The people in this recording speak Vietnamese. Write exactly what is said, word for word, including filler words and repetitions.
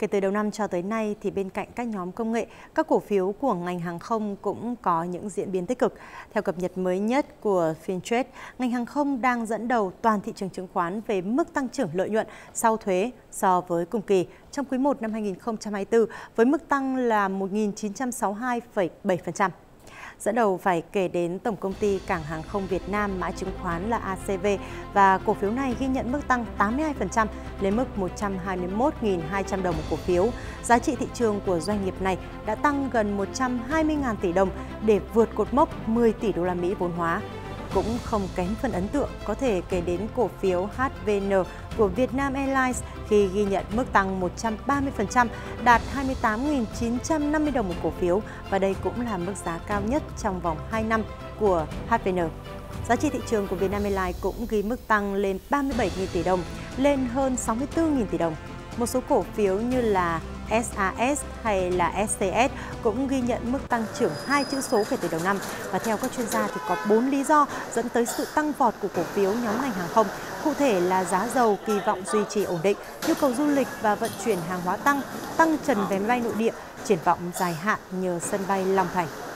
Kể từ đầu năm cho tới nay, thì bên cạnh các nhóm công nghệ, các cổ phiếu của ngành hàng không cũng có những diễn biến tích cực. Theo cập nhật mới nhất của Fintrade, ngành hàng không đang dẫn đầu toàn thị trường chứng khoán về mức tăng trưởng lợi nhuận sau thuế so với cùng kỳ trong quý một năm hai nghìn không trăm hai mươi tư với mức tăng là một nghìn chín trăm sáu mươi hai phẩy bảy phần trăm. Dẫn đầu phải kể đến Tổng công ty Cảng hàng không Việt Nam, mã chứng khoán là a xê vê, và cổ phiếu này ghi nhận mức tăng tám mươi hai phần trăm lên mức một trăm hai mươi mốt nghìn hai trăm đồng một cổ phiếu. Giá trị thị trường của doanh nghiệp này đã tăng gần một trăm hai mươi nghìn tỷ đồng để vượt cột mốc mười tỷ đô la Mỹ vốn hóa. Cũng không kém phần ấn tượng có thể kể đến cổ phiếu hát vê en của Vietnam Airlines khi ghi nhận mức tăng một trăm ba mươi phần trăm, đạt hai mươi tám nghìn chín trăm năm mươi đồng một cổ phiếu, và đây cũng là mức giá cao nhất trong vòng hai năm của hát vê en. Giá trị thị trường của Vietnam Airlines cũng ghi mức tăng lên ba mươi bảy nghìn tỷ đồng, lên hơn sáu mươi tư nghìn tỷ đồng. Một số cổ phiếu như là ét a ét hay là ét xê ét cũng ghi nhận mức tăng trưởng hai chữ số kể từ đầu năm, và theo các chuyên gia thì có bốn lý do dẫn tới sự tăng vọt của cổ phiếu nhóm ngành hàng không. Cụ thể là giá dầu kỳ vọng duy trì ổn định, nhu cầu du lịch và vận chuyển hàng hóa tăng, tăng trần vé máy bay nội địa, triển vọng dài hạn nhờ sân bay Long Thành.